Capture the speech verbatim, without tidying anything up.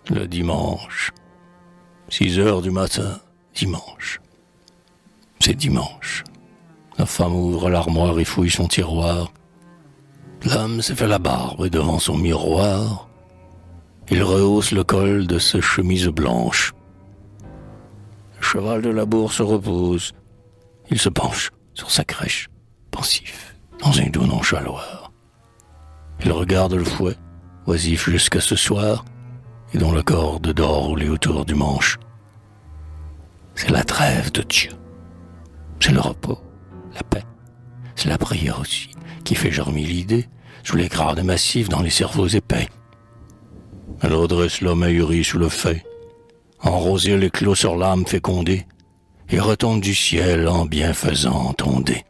Le dimanche. Six heures du matin, dimanche. C'est dimanche. La femme ouvre l'armoire et fouille son tiroir. L'homme s'est fait la barbe devant son miroir. Il rehausse le col de sa chemise blanche. Le cheval de labour se repose. Il se penche sur sa crèche, pensif, dans un doux nonchaloir. Il regarde le fouet, oisif jusqu'à ce soir, et dont la corde dort roulée autour du manche. C'est la trêve de Dieu. C'est le repos, la paix. C'est la prière aussi, qui fait germer l'idée sous les crânes massifs dans les cerveaux épais. Elle redresse l'homme ahuri sous le fait, en rosier l'éclos sur l'âme fécondée, et retombe du ciel en bienfaisant ondée.